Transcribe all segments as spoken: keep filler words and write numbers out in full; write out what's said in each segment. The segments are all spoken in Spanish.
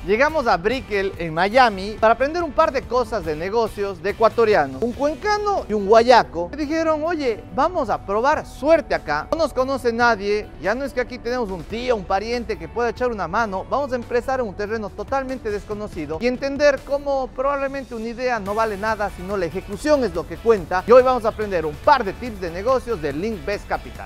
Llegamos a Brickell en Miami para aprender un par de cosas de negocios de ecuatorianos. Un cuencano y un guayaco me dijeron, oye, vamos a probar suerte acá. No nos conoce nadie, ya no es que aquí tenemos un tío, un pariente que pueda echar una mano. Vamos a empezar en un terreno totalmente desconocido y entender cómo probablemente una idea no vale nada, sino la ejecución es lo que cuenta. Y hoy vamos a aprender un par de tips de negocios de Linkvest Capital.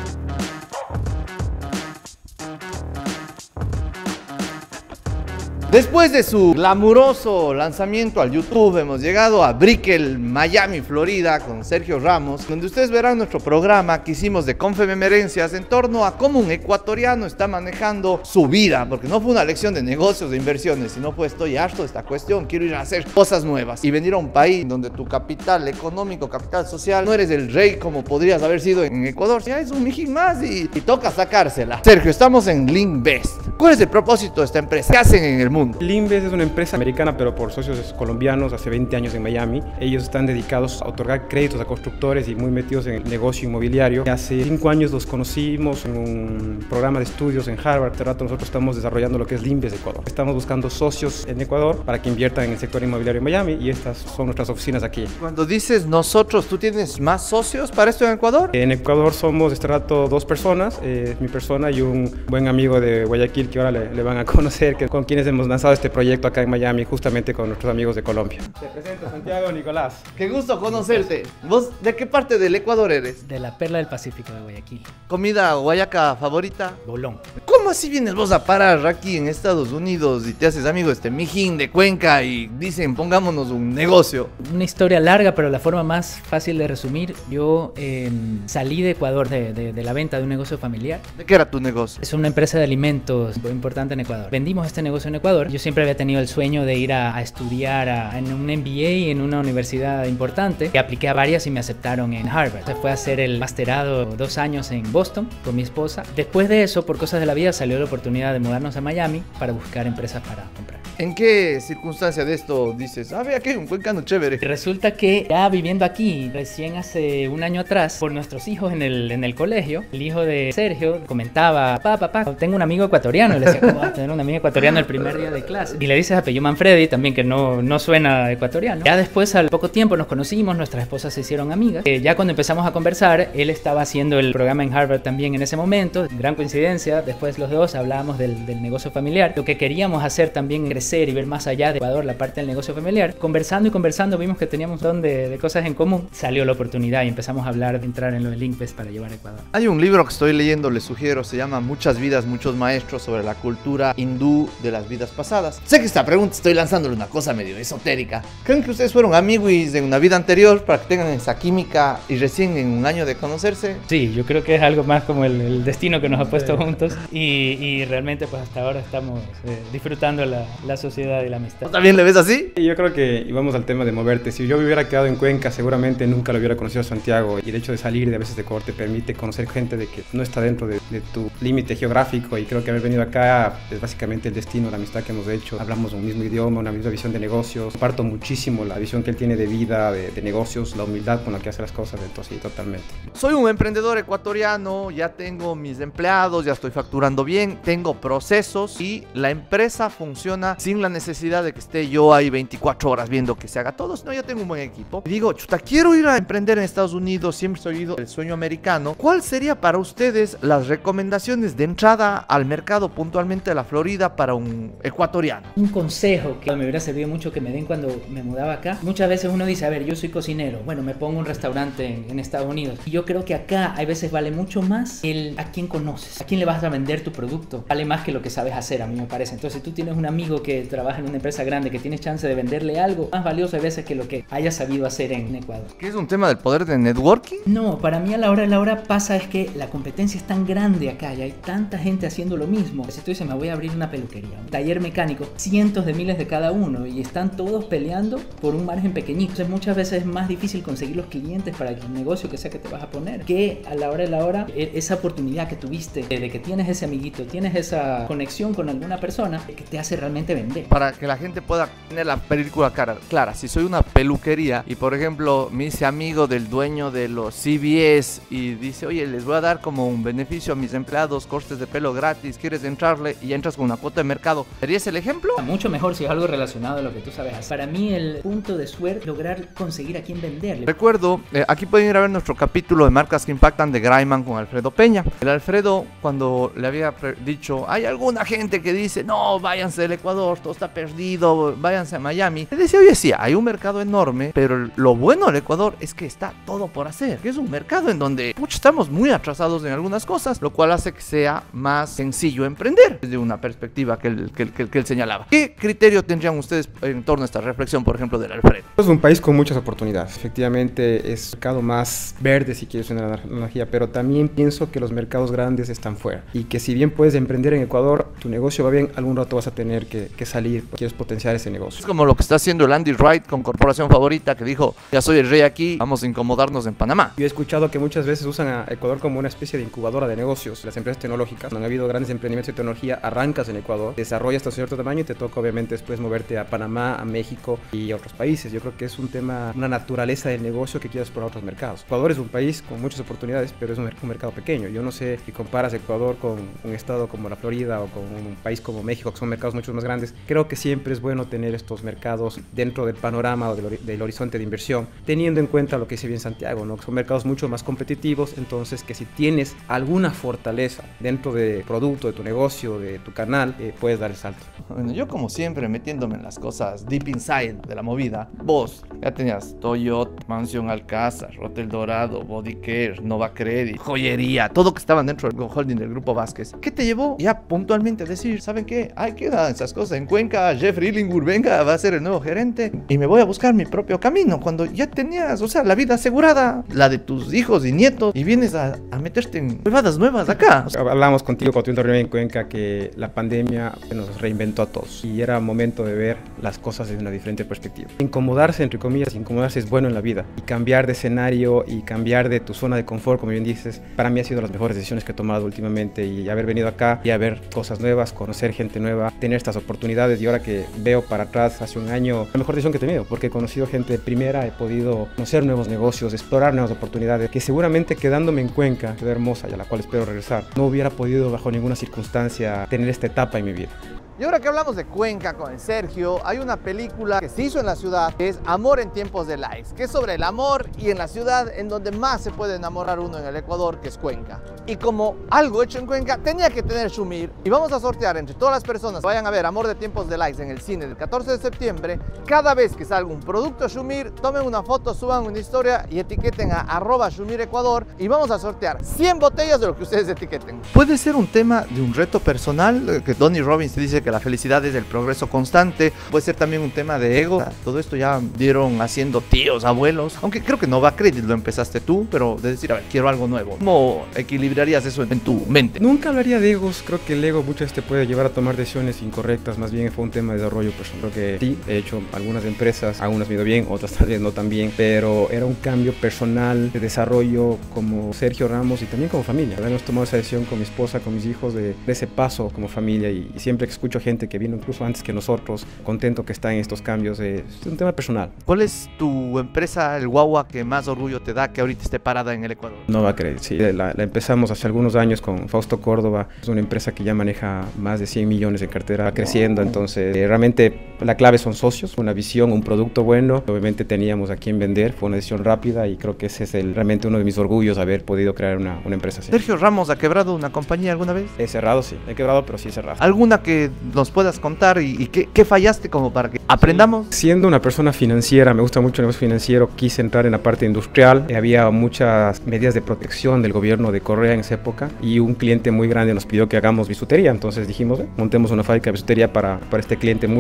Después de su glamuroso lanzamiento al YouTube, hemos llegado a Brickell, Miami, Florida, con Sergio Ramos, donde ustedes verán nuestro programa que hicimos de Confemerencias en torno a cómo un ecuatoriano está manejando su vida, porque no fue una lección de negocios, de inversiones, sino fue estoy harto de esta cuestión, quiero ir a hacer cosas nuevas y venir a un país donde tu capital económico, capital social, no eres el rey como podrías haber sido en Ecuador, ya es un mijín más y, y toca sacársela. Sergio, estamos en Linkvest. ¿Cuál es el propósito de esta empresa? ¿Qué hacen en el mundo? Linkvest es una empresa americana, pero por socios colombianos, hace veinte años en Miami. Ellos están dedicados a otorgar créditos a constructores y muy metidos en el negocio inmobiliario. Hace cinco años los conocimos en un programa de estudios en Harvard. Este rato nosotros estamos desarrollando lo que es Linkvest Ecuador. Estamos buscando socios en Ecuador para que inviertan en el sector inmobiliario en Miami y estas son nuestras oficinas aquí. Cuando dices nosotros, ¿tú tienes más socios para esto en Ecuador? En Ecuador somos este rato dos personas, eh, mi persona y un buen amigo de Guayaquil que ahora le, le van a conocer, que con quienes hemos lanzado este proyecto acá en Miami, justamente con nuestros amigos de Colombia. Te presento, Santiago Nicolás. Qué gusto conocerte. ¿Vos de qué parte del Ecuador eres? De la perla del Pacífico de Guayaquil. ¿Comida guayaca favorita? Bolón. ¿Cómo así vienes vos a parar aquí en Estados Unidos y te haces amigo de este mijín de Cuenca y dicen pongámonos un negocio? Una historia larga, pero la forma más fácil de resumir, yo eh, salí de Ecuador de, de, de la venta de un negocio familiar. ¿De qué era tu negocio? Es una empresa de alimentos muy importante en Ecuador. Vendimos este negocio en Ecuador. Yo siempre había tenido el sueño de ir a, a estudiar a, en un M B A en una universidad importante. Y apliqué a varias y me aceptaron en Harvard. Se fue a hacer el masterado dos años en Boston con mi esposa. Después de eso, por cosas de la vida, salió la oportunidad de mudarnos a Miami para buscar empresas para comprar. ¿En qué circunstancia de esto dices, ah, ve aquí un cuencano chévere? Y resulta que ya viviendo aquí, recién hace un año atrás, por nuestros hijos en el, en el colegio, el hijo de Sergio comentaba, papá, papá, tengo un amigo ecuatoriano. Y le decía, ¿cómo vas a tener un amigo ecuatoriano el primer día de clase? Y le dices apellido Manfredi, también que no, no suena ecuatoriano. Ya después, al poco tiempo, nos conocimos, nuestras esposas se hicieron amigas. Eh, ya cuando empezamos a conversar, él estaba haciendo el programa en Harvard también en ese momento. Gran coincidencia, después los dos hablábamos del, del negocio familiar. Lo que queríamos hacer también crecer y ver más allá de Ecuador la parte del negocio familiar. Conversando y conversando vimos que teníamos un montón de, de cosas en común. Salió la oportunidad y empezamos a hablar de entrar en lo de Linkvest para llevar a Ecuador. Hay un libro que estoy leyendo, les sugiero, se llama Muchas vidas, muchos maestros, sobre la cultura hindú de las vidas pasadas. Sé que esta pregunta estoy lanzándole una cosa medio esotérica. ¿Creen que ustedes fueron amigos en una vida anterior para que tengan esa química y recién en un año de conocerse? Sí, yo creo que es algo más como el, el destino que nos ha puesto juntos y, y realmente pues hasta ahora estamos eh, disfrutando la, la sociedad y la amistad. ¿Tú también le ves así? Yo creo que, y vamos al tema de moverte, si yo me hubiera quedado en Cuenca seguramente nunca lo hubiera conocido a Santiago, y el hecho de salir de a veces de Ecuador te permite conocer gente de que no está dentro de, de tu límite geográfico, y creo que haber venido acá es básicamente el destino, la amistad que hemos hecho. Hablamos un mismo idioma, una misma visión de negocios, comparto muchísimo la visión que él tiene de vida, de, de negocios, la humildad con la que hace las cosas, entonces sí, totalmente. Soy un emprendedor ecuatoriano, ya tengo mis empleados, ya estoy facturando bien, tengo procesos y la empresa funciona sin la necesidad de que esté yo ahí veinticuatro horas viendo que se haga todo, sino ya tengo un buen equipo. Y digo, chuta, quiero ir a emprender en Estados Unidos, siempre he oído el sueño americano. ¿Cuál sería para ustedes las recomendaciones de entrada al mercado puntualmente de la Florida para un ecuatoriano? Un consejo que me hubiera servido mucho que me den cuando me mudaba acá. Muchas veces uno dice, a ver, yo soy cocinero, bueno, me pongo un restaurante en, en Estados Unidos. Y yo creo que acá hay veces vale mucho más el a quién conoces, a quién le vas a vender tu producto. Vale más que lo que sabes hacer, a mí me parece. Entonces, si tú tienes un amigo que trabaja en una empresa grande, que tienes chance de venderle algo, más valioso a veces que lo que hayas sabido hacer en Ecuador. ¿Qué es un tema del poder de networking? No, para mí a la hora de la hora pasa es que la competencia es tan grande acá y hay tanta gente haciendo lo mismo. Si tú dices, me voy a abrir una peluquería, un taller mecánico, cientos de miles de cada uno y están todos peleando por un margen pequeñito. Entonces muchas veces es más difícil conseguir los clientes para el negocio que sea que te vas a poner, que a la hora de la hora esa oportunidad que tuviste de que tienes ese amiguito, tienes esa conexión con alguna persona que te hace realmente vender. Para que la gente pueda tener la película cara, clara, si soy una peluquería y por ejemplo me hice amigo del dueño de los C V S y dice, oye, les voy a dar como un beneficio a mis empleados, cortes de pelo gratis, ¿quieres entrarle? Y entras con una cuota de mercado, ¿serías el ejemplo? Mucho mejor si es algo relacionado a lo que tú sabes hacer. Para mí el punto de suerte es lograr conseguir a quién venderle. Recuerdo, eh, aquí pueden ir a ver nuestro capítulo de marcas que impactan de Graiman con Alfredo Peña. El Alfredo, cuando le había dicho, hay alguna gente que dice, no, váyanse del Ecuador, todo está perdido, váyanse a Miami. Le decía, oye, sí, hay un mercado enorme, pero lo bueno del Ecuador es que está todo por hacer. Que es un mercado en donde pucha, estamos muy atrasados en algunas cosas, lo cual hace que sea más sencillo emprender desde una perspectiva que él, que, que, que él señalaba. ¿Qué criterio tendrían ustedes en torno a esta reflexión, por ejemplo, del Alfredo? Es un país con muchas oportunidades. Efectivamente, es un mercado más verde, si quieres una analogía, pero también pienso que los mercados grandes están fuera y que si bien puedes emprender en Ecuador, tu negocio va bien, algún rato vas a tener que, que salir, quieres potenciar ese negocio. Es como lo que está haciendo el Andy Wright con Corporación Favorita, que dijo, ya soy el rey aquí, vamos a incomodarnos en Panamá. Yo he escuchado que muchas veces usan a Ecuador como una especie de incubadora de negocios. Las empresas tecnológicas, no han habido grandes emprendimientos de tecnología, arrancas en Ecuador, desarrollas hasta cierto tamaño y te toca obviamente después moverte a Panamá, a México y a otros países. Yo creo que es un tema, una naturaleza del negocio que quieres explorar otros mercados. Ecuador es un país con muchas oportunidades, pero es un, un mercado pequeño. Yo no sé si comparas Ecuador con un estado como la Florida o con un país como México, que son mercados mucho más grandes. Creo que siempre es bueno tener estos mercados dentro del panorama o del, del horizonte de inversión, teniendo en cuenta lo que dice bien Santiago, ¿no? Que son mercados mucho más competitivos, entonces que si tienes alguna fortaleza dentro del producto, de tu negocio, de tu canal, eh, puedes dar el salto. Bueno, yo como siempre metiéndome en las cosas deep inside de la movida, vos ya tenías Toyota, Mansión Alcázar, Hotel Dorado, Bodycare, Nova Credit, joyería, todo que estaban dentro del holding del Grupo Vázquez. ¿Qué te llevó ya puntualmente a decir, ¿saben qué? Hay que dar esas cosas en Cuenca, Jeffrey Illingworth, venga, va a ser el nuevo gerente y me voy a buscar mi propio camino? Cuando ya tenías, o sea, la vida asegurada, la de tus hijos y nietos, y vienes a, a meterte en huevadas nuevas acá. O sea, hablamos contigo cuando tuvimos reunión en Cuenca que la pandemia nos reinventó a todos y era momento de ver las cosas desde una diferente perspectiva. Incomodarse, entre comillas, incomodarse es bueno en la vida y cambiar de escenario y cambiar de tu zona de confort, como bien dices, para mí ha sido las mejores decisiones que he tomado últimamente y haber venido acá y a ver cosas nuevas, conocer gente nueva, tener estas oportunidades y ahora que veo para atrás hace un año, la mejor decisión que he tenido porque he conocido gente de primera, he podido conocer nuevos negocios, explorar nuevas oportunidades que seguramente quedándome en Cuenca, ciudad hermosa y a la cual espero regresar, no hubiera podido bajo ninguna circunstancia tener esta etapa en mi vida. Y ahora que hablamos de Cuenca con el Sergio, hay una película que se hizo en la ciudad que es Amor en tiempos de likes, que es sobre el amor y en la ciudad en donde más se puede enamorar uno en el Ecuador, que es Cuenca. Y como algo hecho en Cuenca tenía que tener Shumir, y vamos a sortear entre todas las personas que vayan a ver Amor de tiempos de likes en el cine del catorce de septiembre, cada vez que salga un producto Shumir, tomen una foto, suban una historia y etiqueten a arroba Shumir Ecuador y vamos a sortear cien botellas de lo que ustedes etiqueten. Puede ser un tema de un reto personal, que Tony Robbins dice que la felicidad es el progreso constante, puede ser también un tema de ego. Todo esto ya dieron haciendo tíos, abuelos, aunque creo que Nova Credit lo empezaste tú, pero de decir, a ver, quiero algo nuevo. ¿Cómo equilibrarías eso en tu mente? Nunca hablaría de egos, creo que el ego muchas veces te puede llevar a tomar decisiones incorrectas, más bien fue un tema de desarrollo personal. Creo que sí, de hecho, algunas empresas, algunas me ido bien, otras tal vez no tan bien, pero era un cambio personal de desarrollo como Sergio Ramos y también como familia. Hemos tomado esa decisión con mi esposa, con mis hijos, de, de ese paso como familia y, y siempre que escucho gente que vino incluso antes que nosotros, contento que está en estos cambios, eh, es un tema personal. ¿Cuál es tu empresa, el guagua, que más orgullo te da que ahorita esté parada en el Ecuador? Nova Credit, sí, la, la empezamos hace algunos años con Fausto Córdoba, es una empresa que ya maneja más de cien millones de cartera, creciendo, entonces eh, realmente la clave son socios, una visión, un producto bueno, obviamente teníamos a quién vender, fue una decisión rápida y creo que ese es el, realmente uno de mis orgullos, haber podido crear una, una empresa así. ¿Sergio Ramos ha quebrado una compañía alguna vez? He cerrado, sí, he quebrado, pero sí he cerrado. ¿Alguna que nos puedas contar y, y qué, qué fallaste como para que aprendamos? Sí. Siendo una persona financiera, me gusta mucho el negocio financiero, quise entrar en la parte industrial, eh, había muchas medidas de protección del gobierno de Correa en esa época y un cliente muy grande nos pidió que hagamos bisutería, entonces dijimos, eh, montemos una fábrica de bisutería para, para este cliente muy grande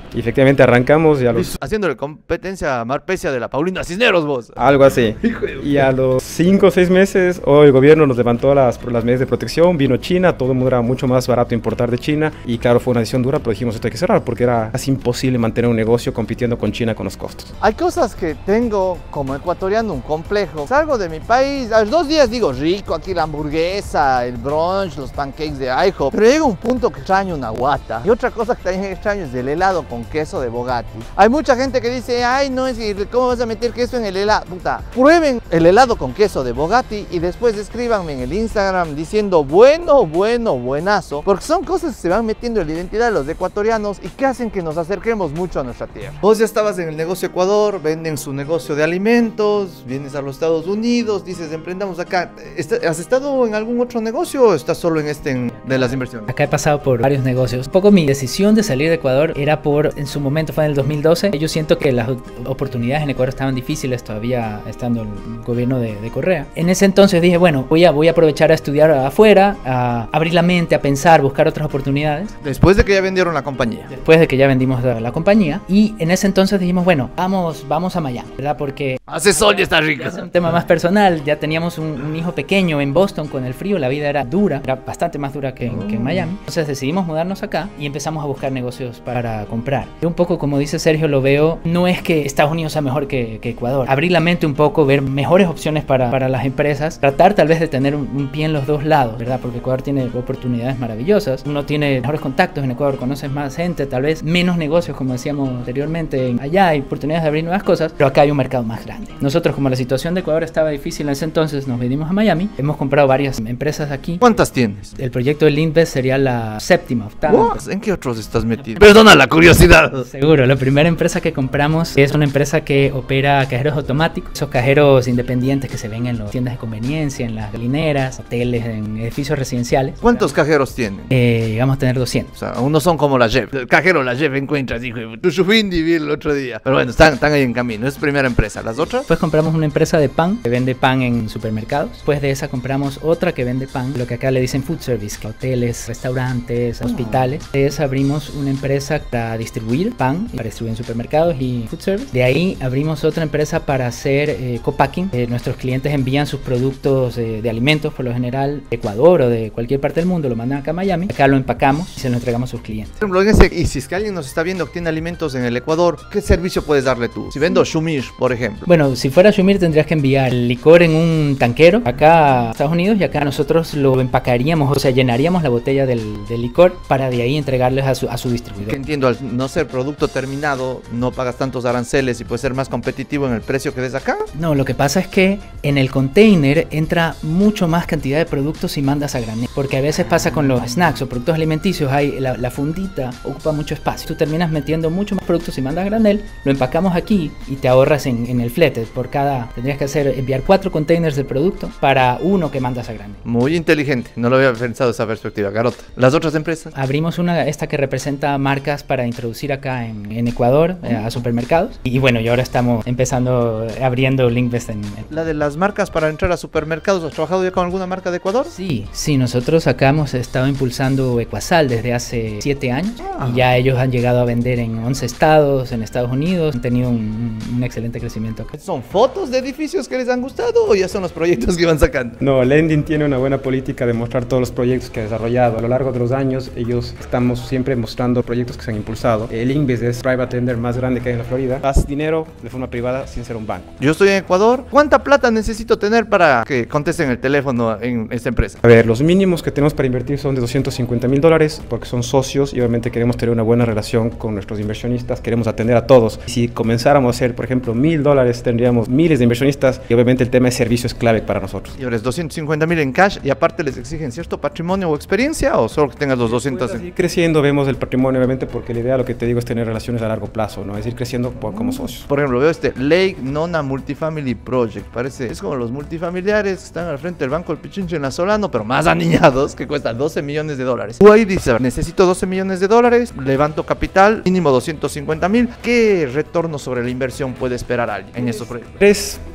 Y efectivamente arrancamos y a los... Haciéndole competencia a Marpecia de la Paulina Cisneros, vos. Algo así. Y a los cinco o seis meses, oh, el gobierno nos levantó las, las medidas de protección, vino China, todo el mundo era mucho más barato importar de China. Y claro, fue una decisión dura, pero dijimos esto hay que cerrar porque era casi imposible mantener un negocio compitiendo con China con los costos. Hay cosas que tengo como ecuatoriano un complejo. Salgo de mi país, a los dos días digo rico, aquí la hamburguesa, el brunch, los pancakes de IHOP. Pero llega un punto que extraño una guata. Y otra cosa que también extraño es el helado con queso de Bogatti. Hay mucha gente que dice, ay no, es que ¿cómo vas a meter queso en el helado? Puta, prueben el helado con queso de Bogatti y después escríbanme en el Instagram diciendo bueno, bueno, buenazo. Porque son cosas que se van metiendo en la identidad de los ecuatorianos y que hacen que nos acerquemos mucho a nuestra tierra. Vos ya estabas en el negocio Ecuador, venden su negocio de alimentos, vienes a los Estados Unidos, dices emprendamos acá. ¿Has estado en algún otro negocio o estás solo en este en, de las inversiones? Acá he pasado por varios negocios. Un poco mi decisión de salir de Ecuador era por, en su momento fue en el dos mil doce. Yo siento que las oportunidades en Ecuador estaban difíciles todavía estando el gobierno de, de Correa. En ese entonces dije, bueno, voy a, voy a aprovechar a estudiar afuera, a abrir la mente, a pensar, buscar otras oportunidades. Después de que ya vendieron la compañía. Después de que ya vendimos la, la compañía. Y en ese entonces dijimos, bueno, vamos, vamos a Miami, ¿verdad? Porque hace sol y está rico. Es un tema más personal. Ya teníamos un, un hijo pequeño en Boston con el frío. La vida era dura, era bastante más dura que, que en Miami. Entonces decidimos mudarnos acá y empezamos a buscar negocios para comprar. Yo un poco, como dice Sergio, lo veo, no es que Estados Unidos sea mejor que, que Ecuador. Abrir la mente un poco, ver mejores opciones para, para las empresas, tratar tal vez de tener un, un pie en los dos lados, ¿verdad? Porque Ecuador tiene oportunidades maravillosas. Uno tiene mejores contactos en Ecuador, conoces más gente, tal vez menos negocios, como decíamos anteriormente. Allá hay oportunidades de abrir nuevas cosas, pero acá hay un mercado más grande. Nosotros, como la situación de Ecuador estaba difícil en ese entonces, nos venimos a Miami. Hemos comprado varias empresas aquí. ¿Cuántas tienes? El proyecto de Linkvest sería la séptima, octava. ¿En qué otros estás metido? Perdona la curiosidad. Seguro, la primera empresa que compramos es una empresa que opera cajeros automáticos, esos cajeros independientes que se ven en las tiendas de conveniencia, en las galineras, hoteles, en edificios residenciales. ¿Cuántos cajeros tienen? Eh, llegamos a tener doscientos. O sea, unos son como la Jeff. El cajero, la Jeff encuentras, dijo, tu Shufindi vi el otro día. Pero bueno, están, están ahí en camino. Es primera empresa. ¿Las otras? Después compramos una empresa de pan, que vende pan en supermercados. Después de esa compramos otra que vende pan, lo que acá le dicen food service, que hoteles, restaurantes, hospitales. De esa abrimos una empresa para distribuir pan, para distribuir en supermercados y food service. De ahí abrimos otra empresa para hacer eh, co-packing. Eh, nuestros clientes envían sus productos eh, de alimentos, por lo general de Ecuador o de cualquier parte del mundo, lo mandan acá a Miami. Acá lo empacamos y se lo entregamos a sus clientes. Por ejemplo, en ese, y si es que alguien nos está viendo que tiene alimentos en el Ecuador, ¿qué servicio puedes darle tú? Si vendo Shumir, por ejemplo. Bueno, si fuera Shumir tendrías que enviar el licor en un tanquero acá a Estados Unidos y acá nosotros lo empacaríamos, o sea, llenaríamos la botella del, del licor para de ahí entregarles a su, a su distribuidor. Que entiendo, al no ser producto terminado, no pagas tantos aranceles y puedes ser más competitivo en el precio que des acá. No, lo que pasa es que en el container entra mucho más cantidad de productos y mandas a granel. Porque a veces pasa con los snacks o productos alimenticios, hay la, la fundita ocupa mucho espacio. Tú terminas metiendo mucho más productos y mandas a granel, lo empacamos aquí y te ahorras en, en el flete. Por cada, tendrías que hacer, enviar cuatro containers de producto para uno que mandas a granel. Muy inteligente, no lo había pensado esa perspectiva, Garota. ¿Las otras empresas? Abrimos una, esta que representa marcas para introducir acá en, en Ecuador, eh, a supermercados. Y bueno, y ahora estamos empezando, abriendo Linkvest en, en... La de las marcas para entrar a supermercados, ¿has trabajado ya con alguna marca de Ecuador? Sí, sí, nosotros acá hemos estado impulsando Ecuasal desde hace siete años. Ah. Y ya ellos han llegado a vender en once estados, en Estados Unidos, han tenido un, un excelente crecimiento acá. ¿Son fotos de edificios que les han gustado o ya son los proyectos que van sacando? No, Lending tiene una buena política de mostrar todos los proyectos que ha desarrollado. A lo largo de los años, ellos estamos siempre mostrando proyectos que se han impulsado. El Linkvest es el private lender más grande que hay en la Florida. Das dinero de forma privada sin ser un banco. Yo estoy en Ecuador. ¿Cuánta plata necesito tener para que contesten el teléfono en esta empresa? A ver, los mínimos que tenemos para invertir son de doscientos cincuenta mil dólares porque son socios y obviamente queremos tener una buena relación con nuestros inversionistas, queremos atender a todos. Si comenzáramos a hacer, por ejemplo, mil dólares, tendríamos miles de inversionistas y obviamente el tema de servicio es clave para nosotros. Y ahora es doscientos cincuenta mil en cash y aparte les exigen cierto patrimonio o experiencia o solo que tengas los doscientos. Pues, creciendo vemos el patrimonio obviamente porque la idea, lo que te digo, es tener relaciones a largo plazo, ¿no? Es ir creciendo por, como socios. Por ejemplo, veo este Lake Nona Multifamily Project, parece, es como los multifamiliares que están al frente del Banco del Pichinche en la Solano, pero más aniñados, que cuesta doce millones de dólares. Tú ahí dices, necesito doce millones de dólares, levanto capital, mínimo doscientos cincuenta mil. ¿Qué retorno sobre la inversión puede esperar alguien en esos proyectos? Tres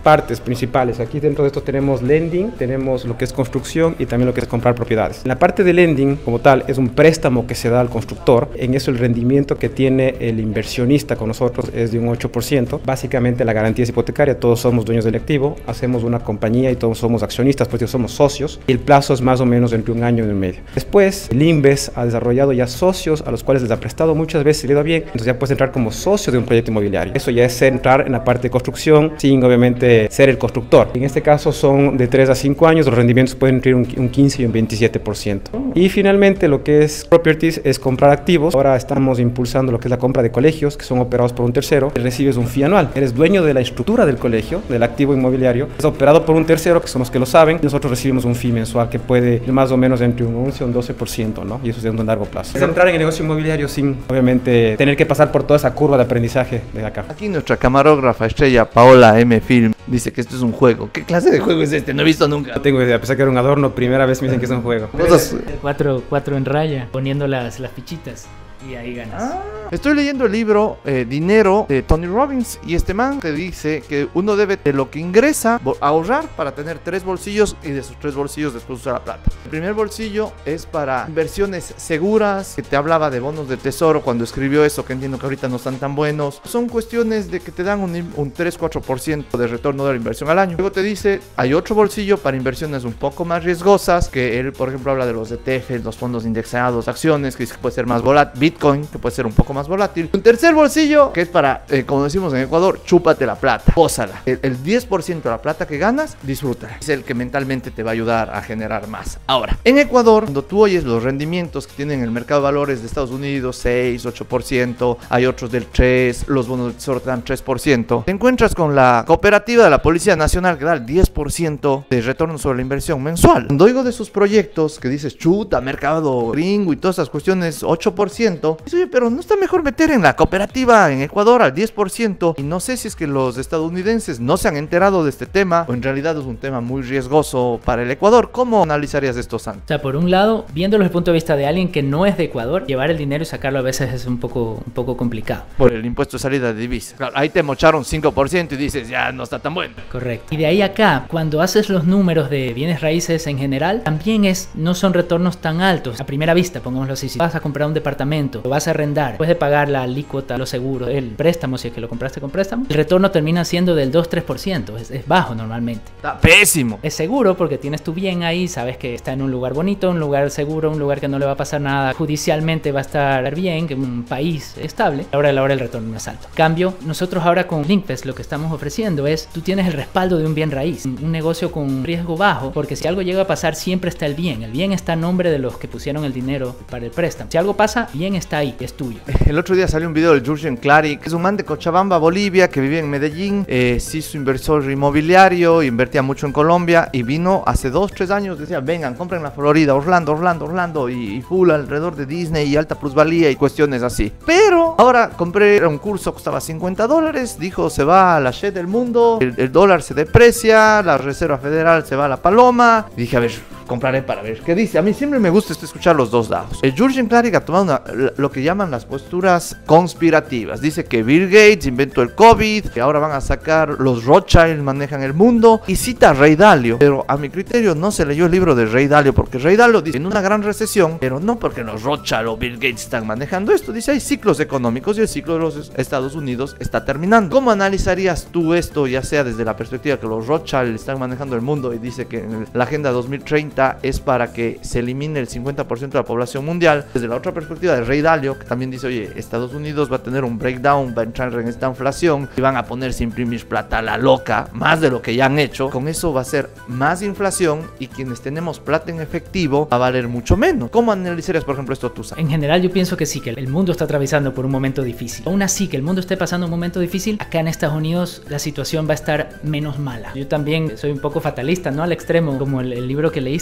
partes principales. Aquí dentro de esto tenemos lending, tenemos lo que es construcción y también lo que es comprar propiedades. En la parte de lending como tal es un préstamo que se da al constructor. En eso el rendimiento que tiene el inversionista con nosotros es de un ocho por ciento. Básicamente la garantía es hipotecaria, todos somos dueños del activo, hacemos una compañía y todos somos accionistas, pues somos socios, y el plazo es más o menos entre un año y un medio. Después el Inves ha desarrollado ya socios a los cuales les ha prestado muchas veces y le da bien, entonces ya puedes entrar como socio de un proyecto inmobiliario. Eso ya es entrar en la parte de construcción sin obviamente ser el constructor. En este caso son de tres a cinco años, los rendimientos pueden entre un, un quince y un veintisiete por ciento. Y finalmente lo que es properties es comprar activos. Ahora estamos impulsando lo que es la compra de colegios que son operados por un tercero. Recibes un fee anual, eres dueño de la estructura del colegio, del activo inmobiliario, es operado por un tercero que son los que lo saben. Nosotros recibimos un fee mensual que puede ir más o menos entre un once y un doce por ciento, ¿no? Y eso es de un largo plazo. Es entrar en el negocio inmobiliario sin obviamente tener que pasar por toda esa curva de aprendizaje de acá. Aquí nuestra camarógrafa estrella Paola M. Film dice que esto es un juego. ¿Qué clase de juego es este? No he visto nunca. No tengo idea, a pesar que era un adorno, primera vez me dicen que es un juego. Cosas... Cuatro, cuatro en raya, poniendo las, las fichitas. Y ahí ganas. Ah, estoy leyendo el libro eh, Dinero de Tony Robbins y este man te dice que uno debe de lo que ingresa ahorrar para tener tres bolsillos y de esos tres bolsillos después usar la plata. El primer bolsillo es para inversiones seguras, que te hablaba de bonos de tesoro cuando escribió eso, que entiendo que ahorita no están tan buenos. Son cuestiones de que te dan un, un tres a cuatro por ciento de retorno de la inversión al año. Luego te dice, hay otro bolsillo para inversiones un poco más riesgosas, que él por ejemplo habla de los E T F, los fondos indexados, acciones, que dice que puede ser más volátil, Bitcoin, que puede ser un poco más volátil. Un tercer bolsillo, que es para, eh, como decimos en Ecuador, chúpate la plata, pósala. El, el diez por ciento de la plata que ganas, disfrútala. Es el que mentalmente te va a ayudar a generar más. Ahora, en Ecuador, cuando tú oyes los rendimientos que tienen el mercado de valores de Estados Unidos, seis, ocho por ciento, hay otros del tres, los bonos de tesoro te dan tres por ciento, te encuentras con la cooperativa de la Policía Nacional que da el diez por ciento de retorno sobre la inversión mensual. Cuando oigo de sus proyectos que dices, chuta, mercado gringo y todas esas cuestiones, ocho por ciento, oye, pero ¿no está mejor meter en la cooperativa en Ecuador al diez por ciento? Y no sé si es que los estadounidenses no se han enterado de este tema o en realidad es un tema muy riesgoso para el Ecuador. ¿Cómo analizarías esto, Santi? O sea, por un lado, viéndolo desde el punto de vista de alguien que no es de Ecuador, llevar el dinero y sacarlo a veces es un poco, un poco complicado. Por el impuesto de salida de divisas. Claro, ahí te mocharon cinco por ciento y dices, ya no está tan bueno. Correcto. Y de ahí acá, cuando haces los números de bienes raíces en general, también es, no son retornos tan altos. A primera vista, pongámoslo así, si vas a comprar un departamento, lo vas a arrendar, después de pagar la alícuota, los seguros, el préstamo, si es que lo compraste con préstamo, el retorno termina siendo del dos a tres por ciento. Es, es bajo normalmente. Está pésimo. Es seguro porque tienes tu bien ahí, sabes que está en un lugar bonito, un lugar seguro, un lugar que no le va a pasar nada, judicialmente va a estar bien, que un país estable. A la hora de la hora el retorno no es alto. En cambio, nosotros ahora con Linkfest lo que estamos ofreciendo es, tú tienes el respaldo de un bien raíz, un negocio con riesgo bajo, porque si algo llega a pasar siempre está el bien. El bien está a nombre de los que pusieron el dinero para el préstamo. Si algo pasa, bien está ahí, es tuyo. El otro día salió un video del Jurgen Clary, que es un man de Cochabamba, Bolivia, que vive en Medellín, eh, se hizo inversor inmobiliario, invertía mucho en Colombia y vino hace dos, tres años, decía, vengan, compren la Florida, Orlando, Orlando, Orlando y, y full alrededor de Disney y alta plusvalía y cuestiones así. Pero ahora compré un curso, costaba cincuenta dólares, dijo, se va a la shit del mundo, el, el dólar se deprecia, la Reserva Federal se va a la paloma. Y dije, a ver, compraré para ver qué dice. A mí siempre me gusta esto, escuchar los dos lados. El Jurgen Clary ha tomado una, lo que llaman las posturas conspirativas. Dice que Bill Gates inventó el COVID, que ahora van a sacar los Rothschild, manejan el mundo, y cita a Ray Dalio. Pero a mi criterio no se leyó el libro de Ray Dalio, porque Ray Dalio dice en una gran recesión, pero no porque los Rothschild o Bill Gates están manejando esto. Dice hay ciclos económicos y el ciclo de los Estados Unidos está terminando. ¿Cómo analizarías tú esto, ya sea desde la perspectiva que los Rothschild están manejando el mundo y dice que en la agenda dos mil treinta es para que se elimine el cincuenta por ciento de la población mundial? Desde la otra perspectiva de Ray Dalio, que también dice, oye, Estados Unidos va a tener un breakdown, va a entrar en esta inflación y van a ponerse a imprimir plata a la loca, más de lo que ya han hecho. Con eso va a ser más inflación y quienes tenemos plata en efectivo va a valer mucho menos. ¿Cómo analizarías, por ejemplo, esto tú, Sam? En general yo pienso que sí, que el mundo está atravesando por un momento difícil. Aún así, que el mundo esté pasando un momento difícil, acá en Estados Unidos la situación va a estar menos mala. Yo también soy un poco fatalista, ¿no? Al extremo, como el, el libro que leíste,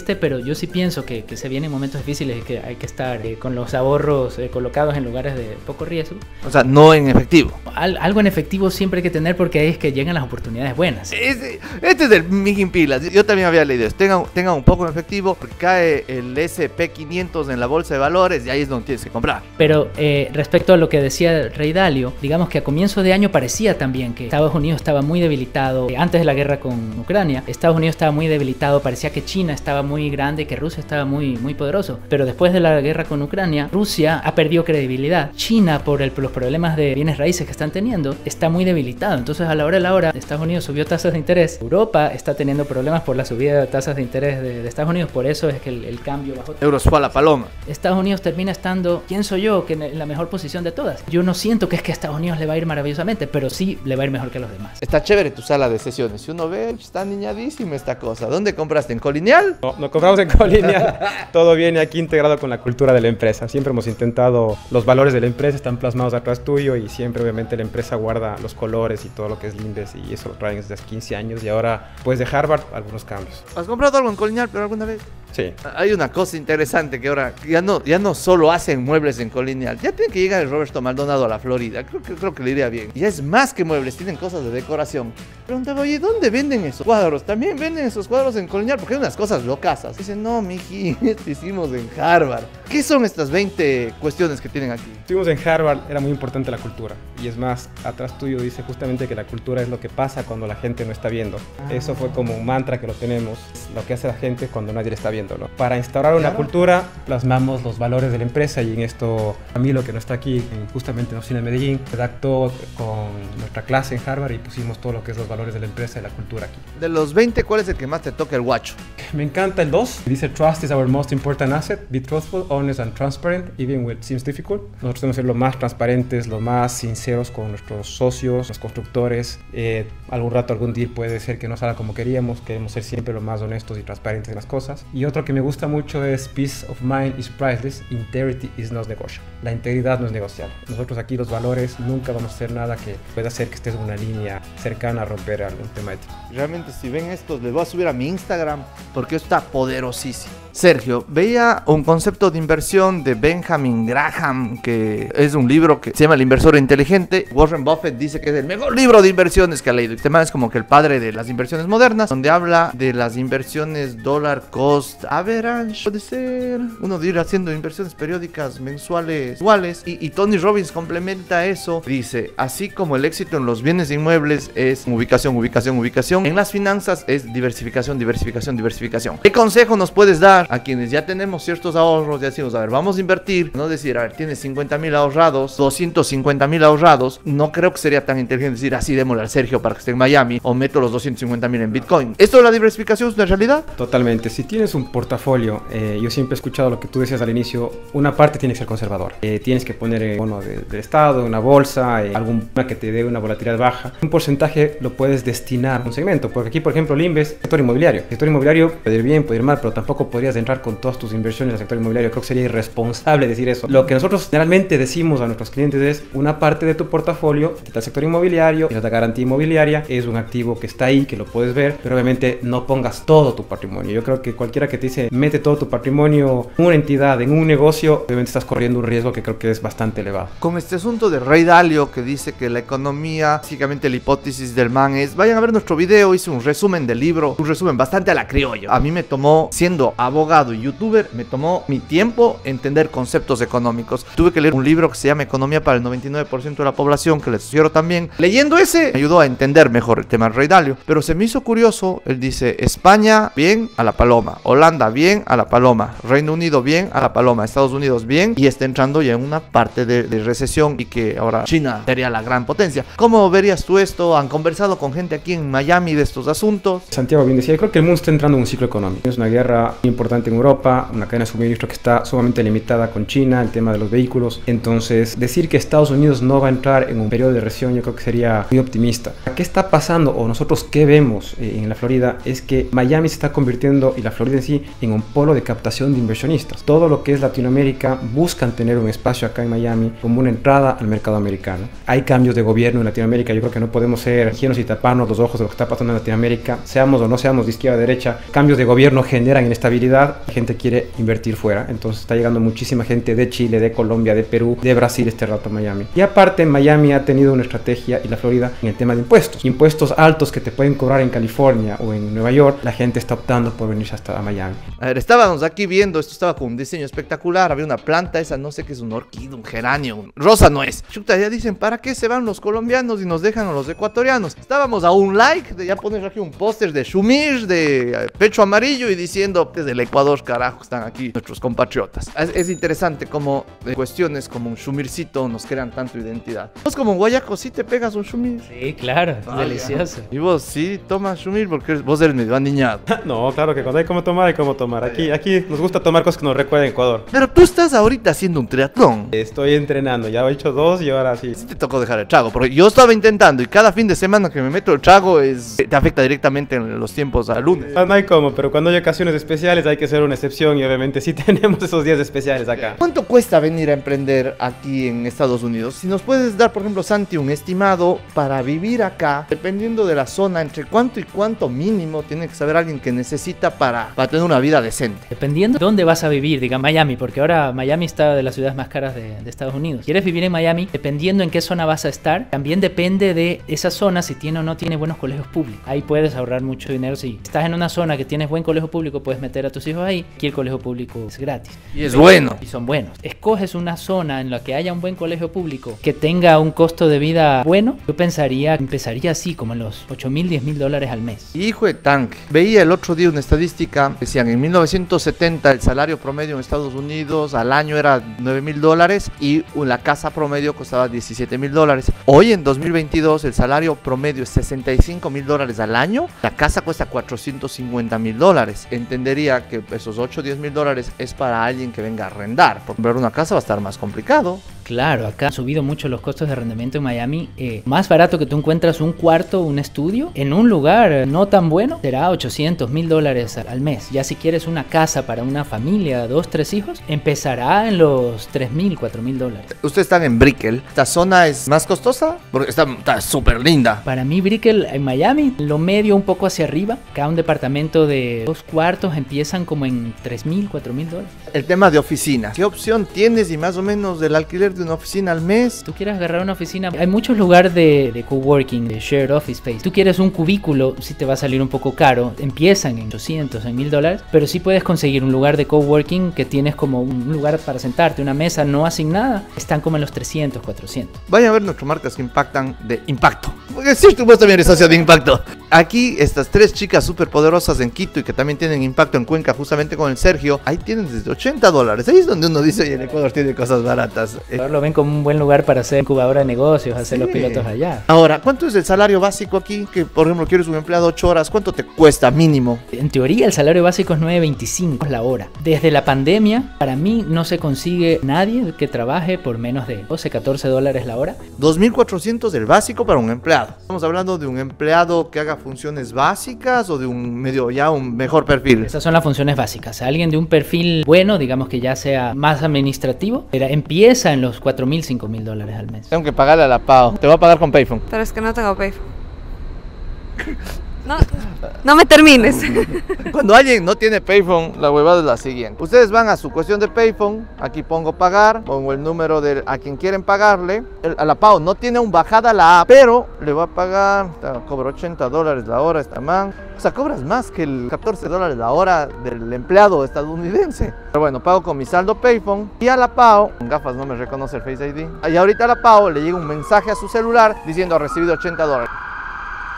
existe, pero yo sí pienso que, que se vienen momentos difíciles y que hay que estar eh, con los ahorros eh, colocados en lugares de poco riesgo. O sea, no en efectivo. Al, algo en efectivo siempre hay que tener porque ahí es que llegan las oportunidades buenas. Este, este es el Mijin Pilas. Yo también había leído esto. Tengan, tengan un poco en efectivo porque cae el ese pe quinientos en la bolsa de valores y ahí es donde tienes que comprar. Pero eh, respecto a lo que decía Rey Dalio, digamos que a comienzo de año parecía también que Estados Unidos estaba muy debilitado. Eh, antes de la guerra con Ucrania, Estados Unidos estaba muy debilitado. Parecía que China estaba muy grande y que Rusia estaba muy, muy poderoso. Pero después de la guerra con Ucrania, Rusia ha perdido credibilidad. China, por el, los problemas de bienes raíces que están teniendo, está muy debilitado. Entonces, a la hora de la hora, Estados Unidos subió tasas de interés. Europa está teniendo problemas por la subida de tasas de interés de, de Estados Unidos. Por eso es que el, el cambio bajó. Euros fue a la paloma. Estados Unidos termina estando, pienso yo, que en la mejor posición de todas. Yo no siento que es que a Estados Unidos le va a ir maravillosamente, pero sí le va a ir mejor que a los demás. Está chévere tu sala de sesiones. Si uno ve, está niñadísima esta cosa. ¿Dónde compraste? ¿En Colineal? No, no compramos en Colineal. Todo viene aquí integrado con la cultura de la empresa. Siempre hemos intentado, los valores de la empresa están plasmados atrás tuyo y siempre obviamente la empresa guarda los colores y todo lo que es Limbes y eso lo traen desde hace quince años y ahora pues de Harvard algunos cambios. ¿Has comprado algo en Colineal pero alguna vez? Sí. Hay una cosa interesante que ahora ya no, ya no solo hacen muebles en Colineal, ya tiene que llegar el Roberto Maldonado a la Florida, creo que, creo que le iría bien. Ya es más que muebles, tienen cosas de decoración. Preguntaba, oye, ¿dónde venden esos cuadros? También venden esos cuadros en Colineal porque hay unas cosas locasas. Dicen, no, miji, esto hicimos en Harvard. ¿Qué son estas veinte cuestiones que tienen aquí? Estuvimos en Harvard, era muy importante la cultura. Y es más, atrás tuyo dice justamente que la cultura es lo que pasa cuando la gente no está viendo. Ah. Eso fue como un mantra que lo tenemos, lo que hace la gente cuando nadie le está viendo, ¿no? Para instaurar una claro. cultura, plasmamos los valores de la empresa y en esto, Camilo, que no está aquí, justamente en la oficina de Medellín, redactó con nuestra clase en Harvard y pusimos todo lo que es los valores de la empresa y la cultura aquí. De los veinte, ¿cuál es el que más te toca el guacho? Me encanta el dos. Dice, trust is our most important asset. Be truthful, honest and transparent, even when it seems difficult. Nosotros tenemos que ser lo más transparentes, lo más sinceros con nuestros socios, los constructores. Eh, algún rato, algún día puede ser que no salga como queríamos. Queremos ser siempre lo más honestos y transparentes en las cosas. Y otro que me gusta mucho es peace of mind is priceless, integrity is not negotiable. La integridad no es negociable. Nosotros aquí los valores nunca vamos a hacer nada que pueda hacer que estés en una línea cercana a romper algún tema ético. Realmente si ven esto, les voy a subir a mi Instagram porque está poderosísimo. Sergio, veía un concepto de inversión de Benjamin Graham, que es un libro que se llama El Inversor Inteligente. Warren Buffett dice que es el mejor libro de inversiones que ha leído. Este man es como que el padre de las inversiones modernas, donde habla de las inversiones dollar cost average, puede ser uno de ir haciendo inversiones periódicas, mensuales, iguales. Y, y Tony Robbins complementa eso. Dice, así como el éxito en los bienes inmuebles es ubicación, ubicación, ubicación, en las finanzas es diversificación, diversificación, diversificación. ¿Qué consejo nos puedes dar a quienes ya tenemos ciertos ahorros? Ya decimos, a ver, vamos a invertir, no decir, a ver, tienes cincuenta mil ahorrados, doscientos cincuenta mil ahorrados. No creo que sería tan inteligente decir, así démosle al Sergio para que esté en Miami o meto los doscientos cincuenta mil en Bitcoin. ¿Esto de la diversificación es una realidad? Totalmente. Si tienes un portafolio, eh, yo siempre he escuchado lo que tú decías al inicio, una parte tiene que ser conservador. Eh, tienes que poner eh, bono de, del Estado, una bolsa, eh, alguna que te dé una volatilidad baja. Un porcentaje lo puedes destinar a un segmento, porque aquí, por ejemplo, Limbes, sector inmobiliario. El sector inmobiliario puede ir bien, puede ir mal, pero tampoco podrías entrar con todas tus inversiones al sector inmobiliario. Creo que sería irresponsable decir eso. Lo que nosotros generalmente decimos a nuestros clientes es una parte de tu portafolio está el sector inmobiliario y la garantía inmobiliaria es un activo que está ahí, que lo puedes ver, pero obviamente no pongas todo tu patrimonio. Yo creo que cualquiera que te dice mete todo tu patrimonio en una entidad, en un negocio, obviamente estás corriendo un riesgo que creo que es bastante elevado. Con este asunto de Rey Dalio que dice que la economía, básicamente la hipótesis del man es, vayan a ver nuestro video, hice un resumen del libro, un resumen bastante a la criolla. A mí me tomó, siendo abogado y youtuber, me tomó mi tiempo entender conceptos económicos. Tuve que leer un libro que se llama Economía para el noventa y nueve por ciento de la población, que les sugiero también. Leyendo ese, me ayudó a entender mejor el tema del Rey Dalio. Pero se me hizo curioso, él dice, España, bien, a la paloma. Holanda, bien, a la paloma. Reino Unido, bien, a la paloma. Estados Unidos, bien, y está entrando ya en una parte de, de recesión y que ahora China sería la gran potencia. ¿Cómo verías tú esto? ¿Han conversado con gente aquí en Miami de estos asuntos? Santiago bien decía, yo creo que el mundo está entrando en un ciclo económico. Es una guerra importante importante en Europa, una cadena de suministro que está sumamente limitada con China, el tema de los vehículos. Entonces, decir que Estados Unidos no va a entrar en un periodo de recesión yo creo que sería muy optimista. ¿Qué está pasando o nosotros qué vemos eh, en la Florida? Es que Miami se está convirtiendo, y la Florida en sí, en un polo de captación de inversionistas. Todo lo que es Latinoamérica buscan tener un espacio acá en Miami como una entrada al mercado americano. Hay cambios de gobierno en Latinoamérica, yo creo que no podemos ser ingenuos y taparnos los ojos de lo que está pasando en Latinoamérica, seamos o no seamos de izquierda a derecha. Cambios de gobierno generan inestabilidad, la gente quiere invertir fuera, entonces está llegando muchísima gente de Chile, de Colombia, de Perú, de Brasil este rato a Miami. Y aparte Miami ha tenido una estrategia, y la Florida, en el tema de impuestos. Impuestos altos que te pueden cobrar en California o en Nueva York, la gente está optando por venirse hasta Miami. A ver, estábamos aquí viendo, esto estaba con un diseño espectacular, había una planta, esa no sé qué es, un orquídeo, un geranio, rosa no es. Chuta, ya dicen, ¿para qué se van los colombianos y nos dejan a los ecuatorianos? Estábamos a un like de ya poner aquí un póster de Shumir, de eh, pecho amarillo y diciendo, desde el Ecuador, carajo, están aquí nuestros compatriotas. Es, es interesante cómo eh, cuestiones como un Shumircito nos crean tanto identidad. Vos como guayaco, ¿sí te pegas un Shumir? Sí, claro, es Ah, delicioso. Y vos sí tomas Shumir porque eres- vos eres medio aniñado. No, claro que cuando hay como tomar, hay como tomar. Aquí, aquí nos gusta tomar cosas que nos recuerden Ecuador. Pero tú estás ahorita haciendo un triatlón. Estoy entrenando, ya he hecho dos y ahora sí. Sí te tocó dejar el trago, porque yo estaba intentando y cada fin de semana que me meto el trago es, te afecta directamente en los tiempos al lunes. Ah, no hay como, pero cuando hay ocasiones especiales hay que ser una excepción y obviamente sí tenemos esos días especiales acá. ¿Cuánto cuesta venir a emprender aquí en Estados Unidos? Si nos puedes dar, por ejemplo, Santi, un estimado para vivir acá, dependiendo de la zona, entre cuánto y cuánto mínimo tiene que saber alguien que necesita para, para tener una vida decente. Dependiendo de dónde vas a vivir, diga Miami, porque ahora Miami está de las ciudades más caras de, de Estados Unidos. ¿Quieres vivir en Miami? Dependiendo en qué zona vas a estar, también depende de esa zona si tiene o no tiene buenos colegios públicos. Ahí puedes ahorrar mucho dinero. Si estás en una zona que tienes buen colegio público, puedes meter a tus hijos ahí. Aquí el colegio público es gratis. Y es bueno. Y son buenos. Escoges una zona en la que haya un buen colegio público que tenga un costo de vida bueno. Yo pensaría, empezaría así, como en los ocho mil, diez mil dólares al mes. Hijo de tanque. Veía el otro día una estadística, decían en mil novecientos setenta el salario promedio en Estados Unidos al año era nueve mil dólares y la casa promedio costaba diecisiete mil dólares. Hoy en dos mil veintidós el salario promedio es sesenta y cinco mil dólares al año, la casa cuesta cuatrocientos cincuenta mil dólares. Entendería que esos ocho o diez mil dólares es para alguien que venga a arrendar. Por comprar una casa va a estar más complicado. Claro, acá han subido mucho los costos de arrendamiento en Miami. Eh, más barato que tú encuentras un cuarto, un estudio, en un lugar eh, no tan bueno, será ochocientos mil dólares al mes. Ya si quieres una casa para una familia, dos, tres hijos, empezará en los tres mil, cuatro mil dólares. Ustedes están en Brickell. ¿Esta zona es más costosa? Porque está súper linda. Para mí, Brickell en Miami, lo medio un poco hacia arriba. Cada un departamento de dos cuartos empiezan como en tres mil, cuatro mil dólares. El tema de oficinas. ¿Qué opción tienes y más o menos del alquiler de una oficina al mes? Tú quieres agarrar una oficina, hay muchos lugares de, de coworking, de shared office space. Tú quieres un cubículo, sí te va a salir un poco caro, empiezan en ochocientos, en mil dólares, pero sí puedes conseguir un lugar de coworking que tienes como un lugar para sentarte, una mesa no asignada, están como en los trescientos, cuatrocientos. Vayan a ver nuestras marcas que impactan de impacto. Porque sí, tú vos también eres socio de impacto. Aquí estas tres chicas súper poderosas en Quito y que también tienen impacto en Cuenca, justamente con el Sergio, ahí tienen desde ochenta dólares. Ahí es donde uno dice, oye, en Ecuador tiene cosas baratas. Eh, Lo ven como un buen lugar para hacer incubadora de negocios, hacer Sí. los pilotos allá. Ahora, ¿cuánto es el salario básico aquí? Que, por ejemplo, quieres un empleado ocho horas, ¿cuánto te cuesta mínimo? En teoría el salario básico es nueve veinticinco la hora. Desde la pandemia, para mí no se consigue nadie que trabaje por menos de doce, catorce dólares la hora. dos mil cuatrocientos el básico para un empleado. Estamos hablando de un empleado que haga funciones básicas o de un medio ya un mejor perfil. Esas son las funciones básicas. Alguien de un perfil bueno, digamos que ya sea más administrativo, era- empieza en los cuatro mil, cinco mil dólares al mes. Tengo que pagarle a la Pau. Te va a pagar con Payphone. Pero es que no tengo Payphone. No, no me termines. Cuando alguien no tiene Payphone, la huevada es la siguiente. Ustedes van a su cuestión de Payphone, aquí pongo pagar, pongo el número de a quien quieren pagarle. El, a la Pau no tiene un bajada la app, pero le va a pagar, está, cobra ochenta dólares la hora esta man. O sea, cobras más que el catorce dólares la hora del empleado estadounidense. Pero bueno, pago con mi saldo Payphone y a la Pau, con gafas no me reconoce el Face I D. Y ahorita a la Pau le llega un mensaje a su celular diciendo ha recibido ochenta dólares.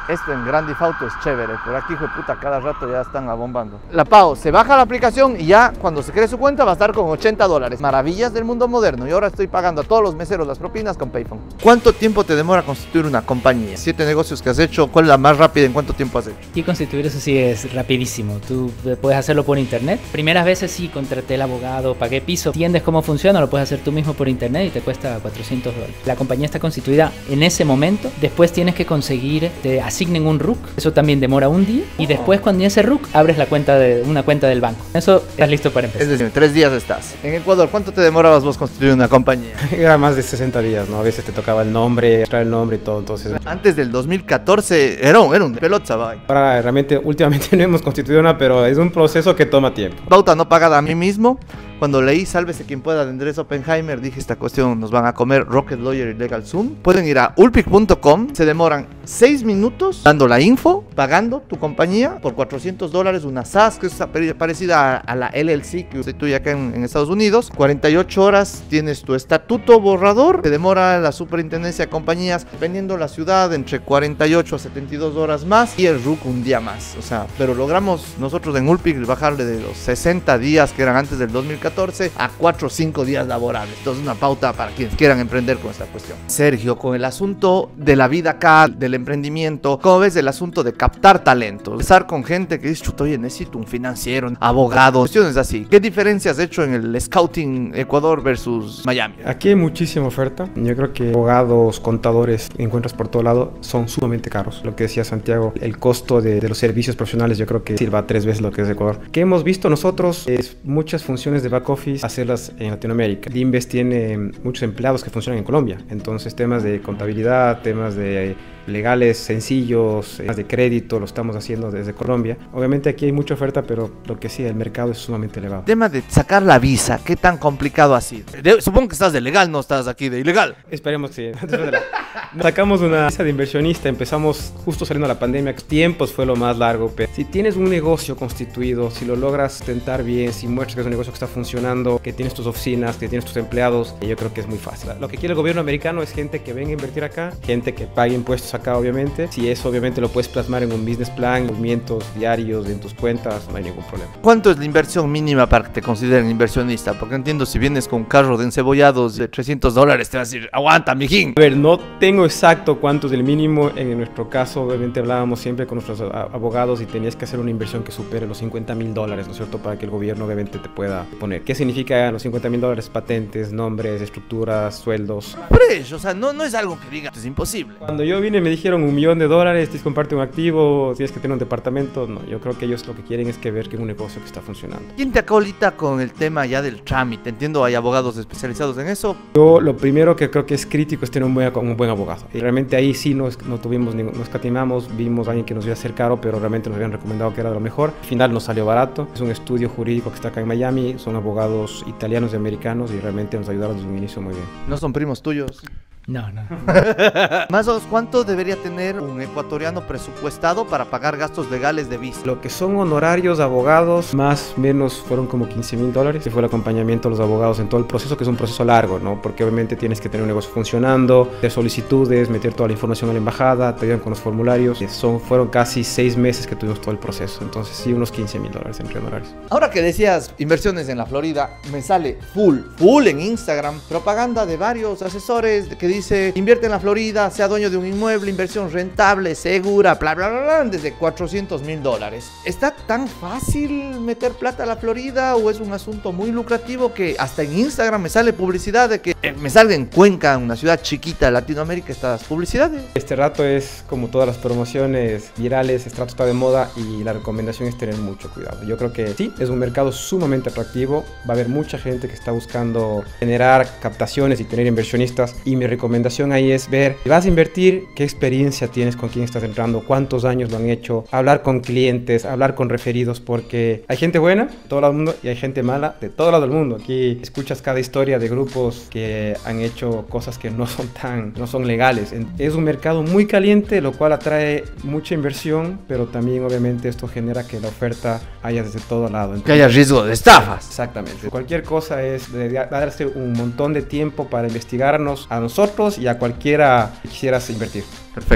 Esto en Grand Theft Auto es chévere, pero aquí, hijo de puta, cada rato ya están abombando. La Pau, se baja la aplicación y ya cuando se cree su cuenta va a estar con ochenta dólares. Maravillas del mundo moderno. Y ahora estoy pagando a todos los meseros las propinas con Payphone. ¿Cuánto tiempo te demora constituir una compañía? Siete negocios que has hecho, ¿cuál es la más rápida? ¿En cuánto tiempo has hecho? Y constituir eso sí es rapidísimo. Tú puedes hacerlo por internet. Primeras veces sí, contraté el abogado, pagué piso. ¿Entiendes cómo funciona? Lo puedes hacer tú mismo por internet y te cuesta cuatrocientos dólares. La compañía está constituida en ese momento. Después tienes que conseguir, te asignen un R U C. Eso también demora un día. Y después cuando tienes ese R U C, abres la cuenta de, una cuenta del banco. Eso estás listo para empezar. Es decir, en tres días estás. En Ecuador, ¿cuánto te demorabas vos constituir una compañía? Era más de sesenta días, ¿no? A veces te tocaba el nombre, traer el nombre y todo, entonces... Antes del dos mil catorce era un, era un pelota, bye. Ahora realmente, últimamente no hemos constituido una, pero es un proceso que toma tiempo. Pauta no pagada a mí mismo. Cuando leí Sálvese quien pueda de Andrés Oppenheimer, dije esta cuestión nos van a comer Rocket Lawyer y LegalZoom. Pueden ir a ulpic punto com, se demoran seis minutos dando la info, pagando tu compañía por cuatrocientos dólares, una S A S que es parecida a, a la L L C que constituye acá en, en Estados Unidos. cuarenta y ocho horas tienes tu estatuto borrador, te demora la superintendencia de compañías, dependiendo la ciudad, entre cuarenta y ocho a setenta y dos horas más y el R U C un día más. O sea, pero logramos nosotros en Ulpic bajarle de los sesenta días que eran antes del dos mil catorce a cuatro o cinco días laborables. Entonces una pauta para quienes quieran emprender con esta cuestión. Sergio, con el asunto de la vida acá, del emprendimiento, ¿cómo ves el asunto de captar talento? Estar con gente que dice, chuta, oye, necesito un financiero, un abogado, cuestiones así. ¿Qué diferencias has hecho en el Scouting Ecuador versus Miami? Aquí hay muchísima oferta. Yo creo que abogados, contadores, encuentras por todo lado, son sumamente caros. Lo que decía Santiago, el costo de, de los servicios profesionales yo creo que sirva tres veces lo que es Ecuador. ¿Qué hemos visto nosotros? Es muchas funciones de back office hacerlas en Latinoamérica. Limbes tiene muchos empleados que funcionan en Colombia, entonces temas de contabilidad, temas de legales sencillos, temas de crédito, lo estamos haciendo desde Colombia. Obviamente aquí hay mucha oferta, pero lo que sí, el mercado es sumamente elevado. Tema de sacar la visa, ¿qué tan complicado ha sido? De, supongo que estás de legal, no estás aquí de ilegal. Esperemos que sí. Sacamos una visa de inversionista, empezamos justo saliendo de la pandemia, tiempos fue lo más largo, pero si tienes un negocio constituido, si lo logras sustentar bien, si muestras que es un negocio que está funcionando, que tienes tus oficinas, que tienes tus empleados, yo creo que es muy fácil. Lo que quiere el gobierno americano es gente que venga a invertir acá, gente que pague impuestos acá, obviamente. Si eso obviamente lo puedes plasmar en un business plan, movimientos diarios en tus cuentas, no hay ningún problema. ¿Cuánto es la inversión mínima para que te consideren inversionista? Porque entiendo, si vienes con un carro de encebollados de trescientos dólares, te vas a decir, aguanta, mijín. A ver, no tengo exacto cuánto es el mínimo. En nuestro caso, obviamente hablábamos siempre con nuestros abogados y tenías que hacer una inversión que supere los cincuenta mil dólares, ¿no es cierto? Para que el gobierno obviamente te pueda poner. ¿Qué significa los cincuenta mil dólares? Patentes, nombres, estructuras, sueldos. Precio, o sea, no, no es algo que diga, es imposible. Cuando yo vine me dijeron un millón de dólares, tienes que comprarte un activo, tienes que tener un departamento. No, yo creo que ellos lo que quieren es que ver que es un negocio que está funcionando. ¿Quién te acolita con el tema ya del trámite? Entiendo, hay abogados especializados en eso. Yo lo primero que creo que es crítico es tener un buen, un buen abogado. Y realmente ahí sí no, no tuvimos, no escatimamos, vimos a alguien que nos iba a hacer caro, pero realmente nos habían recomendado que era lo mejor. Al final nos salió barato. Es un estudio jurídico que está acá en Miami, son abogados italianos y americanos y realmente nos ayudaron desde un inicio muy bien. ¿No son primos tuyos? No, no. Más o menos, ¿cuánto debería tener un ecuatoriano presupuestado para pagar gastos legales de visa? Lo que son honorarios, abogados, más o menos fueron como quince mil dólares. Y fue el acompañamiento a los abogados en todo el proceso, que es un proceso largo, ¿no? Porque obviamente tienes que tener un negocio funcionando, hacer solicitudes, meter toda la información a la embajada, te ayudan con los formularios. Son, fueron casi seis meses que tuvimos todo el proceso. Entonces sí, unos quince mil dólares entre honorarios. Ahora que decías inversiones en la Florida, me sale full, full en Instagram, propaganda de varios asesores que dice, invierte en la Florida, sea dueño de un inmueble, inversión rentable, segura, bla, bla, bla, bla, desde cuatrocientos mil dólares. ¿Está tan fácil meter plata a la Florida o es un asunto muy lucrativo que hasta en Instagram me sale publicidad de que eh, me salga en Cuenca, una ciudad chiquita de Latinoamérica, estas publicidades? Este rato es como todas las promociones virales, este rato está de moda y la recomendación es tener mucho cuidado. Yo creo que sí, es un mercado sumamente atractivo, va a haber mucha gente que está buscando generar captaciones y tener inversionistas, y mi recomendación ahí es ver, si vas a invertir, qué experiencia tienes, con quién estás entrando, cuántos años lo han hecho, hablar con clientes, hablar con referidos, porque hay gente buena de todo lado del mundo y hay gente mala de todo lado del mundo. Aquí escuchas cada historia de grupos que han hecho cosas que no son tan, no son legales. Es un mercado muy caliente, lo cual atrae mucha inversión, pero también obviamente esto genera que la oferta haya desde todo lado. Entonces, que haya riesgo de estafas. Exactamente. Cualquier cosa es de darse un montón de tiempo para investigarnos a nosotros y a cualquiera que quisieras invertir. Perfecto.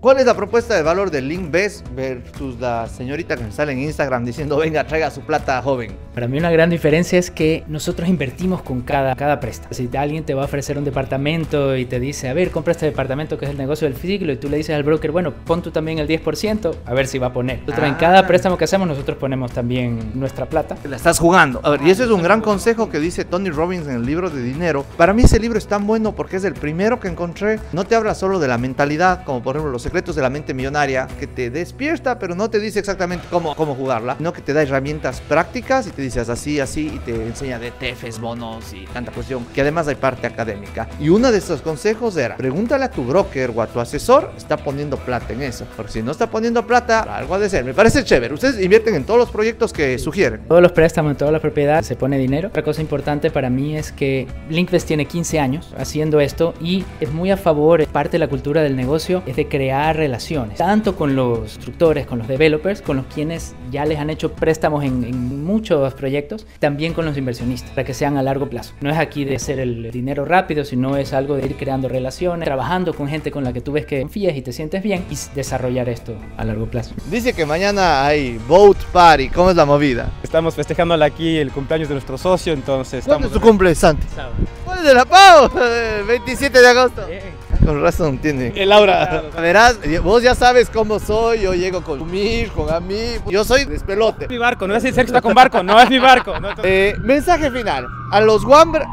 ¿Cuál es la propuesta de valor del Linkvest versus la señorita que me sale en Instagram diciendo venga, traiga su plata, joven? Para mí una gran diferencia es que nosotros invertimos con cada, cada préstamo. Si alguien te va a ofrecer un departamento y te dice, a ver, compra este departamento que es el negocio del siglo, y tú le dices al broker, bueno, pon tú también el diez por ciento, a ver si va a poner. Nosotros ah. en cada préstamo que hacemos, nosotros ponemos también nuestra plata. La estás jugando. A ver, y ese es un gran consejo que dice Tony Robbins en el libro de dinero. Para mí ese libro es tan bueno porque es el primero que encontré. No te habla solo de la mentalidad, como por ejemplo los secretos de la mente millonaria, que te despierta, pero no te dice exactamente cómo, cómo jugarla, sino que te da herramientas prácticas y te dices así, así, y te enseña de E T Fs, bonos y tanta cuestión, que además hay parte académica. Y uno de estos consejos era, pregúntale a tu broker o a tu asesor, está poniendo plata en eso, porque si no está poniendo plata, algo ha de ser. Me parece chévere. Ustedes invierten en todos los proyectos que sugieren. Todos los préstamos, en toda la propiedad se pone dinero. Otra cosa importante para mí es que Linkvest tiene quince años haciendo esto y es muy a favor, parte de la cultura del negocio es de crear relaciones, tanto con los constructores, con los developers, con los quienes ya les han hecho préstamos en, en muchos proyectos, también con los inversionistas, para que sean a largo plazo. No es aquí de hacer el dinero rápido, sino es algo de ir creando relaciones, trabajando con gente con la que tú ves que confías y te sientes bien y desarrollar esto a largo plazo. Dice que mañana hay boat party. ¿Cómo es la movida? Estamos festejando aquí el cumpleaños de nuestro socio, entonces... ¿Cuándo es tu cumple, Santi? ¿Cuál es de la Pau? veintisiete de agosto. Bien. Con razón tiene. El aura. Verás, vos ya sabes cómo soy. Yo llego con Mir, con a mí. Yo soy despelote. Es mi barco, no es el sexo está con barco, no es mi barco. No, eh, mensaje final. A los Wambra.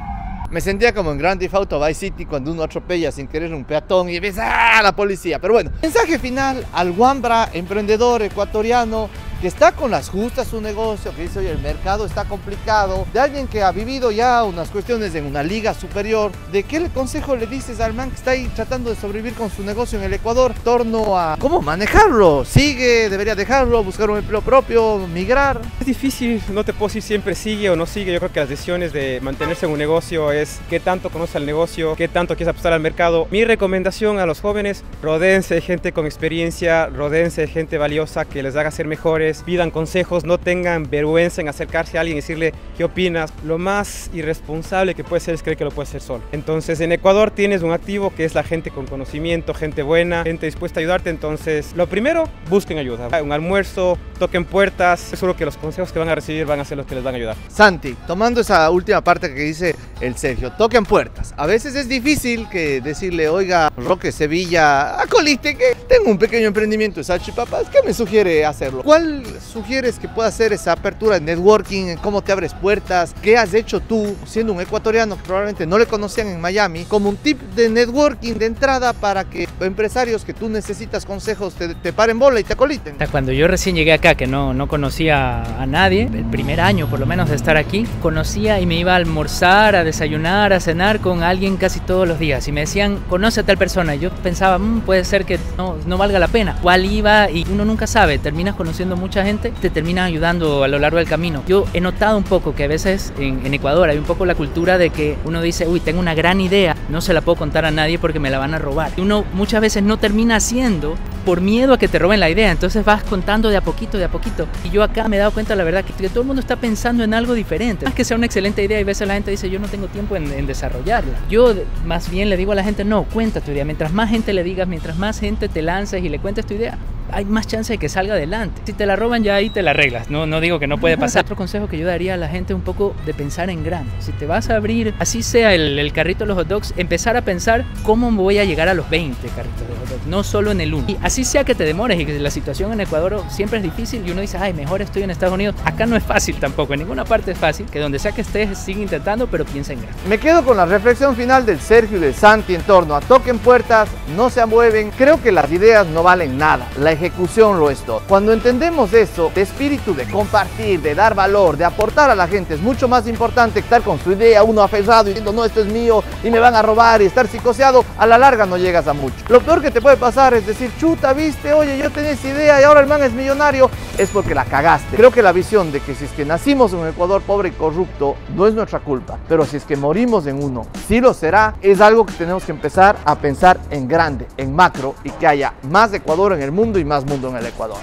Me sentía como en Grand Theft Auto Vice City cuando uno atropella sin querer un peatón y ves a la policía. Pero bueno, mensaje final al Wambra, emprendedor ecuatoriano que está con las justas su negocio, que dice, oye, el mercado está complicado, de alguien que ha vivido ya unas cuestiones en una liga superior. ¿De qué le consejo le dices al man que está ahí tratando de sobrevivir con su negocio en el Ecuador en torno a cómo manejarlo? ¿Sigue? ¿Debería dejarlo? ¿Buscar un empleo propio? ¿Migrar? Es difícil, no te puedo decir siempre sigue o no sigue. Yo creo que las decisiones de mantenerse en un negocio es qué tanto conoce el negocio, qué tanto quieres apostar al mercado. Mi recomendación a los jóvenes, rodéense de gente con experiencia, rodéense de gente valiosa que les haga ser mejores, pidan consejos, no tengan vergüenza en acercarse a alguien y decirle qué opinas. Lo más irresponsable que puede ser es creer que lo puedes hacer solo. Entonces en Ecuador tienes un activo que es la gente con conocimiento, gente buena, gente dispuesta a ayudarte. Entonces lo primero, busquen ayuda. Un almuerzo, toquen puertas, seguro que los consejos que van a recibir van a ser los que les van a ayudar. Santi, tomando esa última parte que dice el Sergio, toquen puertas. A veces es difícil que decirle, oiga, Roque Sevilla, acolite que tengo un pequeño emprendimiento de salchipapas, ¿qué me sugiere hacerlo? ¿Cuál sugieres que pueda hacer esa apertura de networking? ¿Cómo te abres puertas? ¿Qué has hecho tú siendo un ecuatoriano que probablemente no le conocían en Miami? Como un tip de networking de entrada para que empresarios que tú necesitas consejos te, te paren bola y te acoliten. Cuando yo recién llegué acá, que no, no conocía a nadie, el primer año por lo menos de estar aquí, conocía y me iba a almorzar, a desayunar, a cenar con alguien casi todos los días y me decían, conoce a tal persona, y yo pensaba, mmm, puede ser que no, no valga la pena. ¿Cuál iba? Y uno nunca sabe, terminas conociendo mucha gente, te termina ayudando a lo largo del camino. Yo he notado un poco que a veces en, en Ecuador hay un poco la cultura de que uno dice, uy, tengo una gran idea, no se la puedo contar a nadie porque me la van a robar. Y uno muchas veces no termina haciendo por miedo a que te roben la idea, entonces vas contando de a poquito, de a poquito. Y yo acá me he dado cuenta, la verdad, que, que todo el mundo está pensando en algo diferente. Más que sea una excelente idea y a veces la gente dice, yo no tengo tiempo en, en desarrollarla. Yo más bien le digo a la gente, no, cuenta tu idea. Mientras más gente le digas, mientras más gente te lances y le cuentes tu idea, hay más chance de que salga adelante. Si te la roban ya ahí te la arreglas, no, no digo que no puede pasar. Otro consejo que yo daría a la gente un poco de pensar en grande. Si te vas a abrir, así sea el, el carrito de los hot dogs, empezar a pensar cómo voy a llegar a los veinte carritos de hot dogs, no solo en el uno. Y así sea que te demores y que la situación en Ecuador siempre es difícil y uno dice, ay, mejor estoy en Estados Unidos. Acá no es fácil tampoco, en ninguna parte es fácil, que donde sea que estés sigue intentando, pero piensa en grande. Me quedo con la reflexión final del Sergio y del Santi en torno a toquen puertas, no se amueven. Creo que las ideas no valen nada, la ejecución lo es todo. Cuando entendemos eso, el espíritu de compartir, de dar valor, de aportar a la gente es mucho más importante que estar con su idea, uno aferrado y diciendo no, esto es mío y me van a robar y estar psicoseado. A la larga no llegas a mucho. Lo peor que te puede pasar es decir, chuta, viste, oye, yo tenía esa idea y ahora el man es millonario, es porque la cagaste. Creo que la visión de que si es que nacimos en un Ecuador pobre y corrupto no es nuestra culpa, pero si es que morimos en uno, sí lo será, es algo que tenemos que empezar a pensar en grande, en macro, y que haya más Ecuador en el mundo y más mundo en el Ecuador.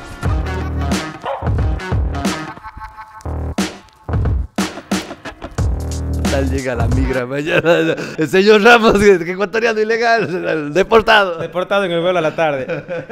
Tal llega la migra mañana. El señor Ramos, ecuatoriano ilegal, deportado. Deportado en el vuelo a la tarde.